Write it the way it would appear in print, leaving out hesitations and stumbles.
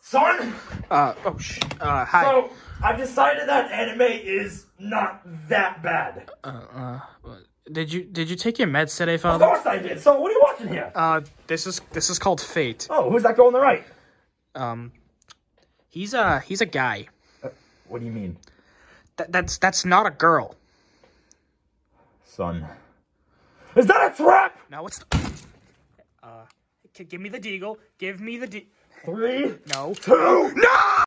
Son? Hi. So, I've decided that anime is not that bad. Did you take your meds today, Of Father? course I did. So, what are you watching here? This is called Fate. Oh, who's that girl on the right? He's a guy. What do you mean? That's not a girl. Son. Is that a trap? No, it's... give me the deagle. Give me the 3, No. 2, no!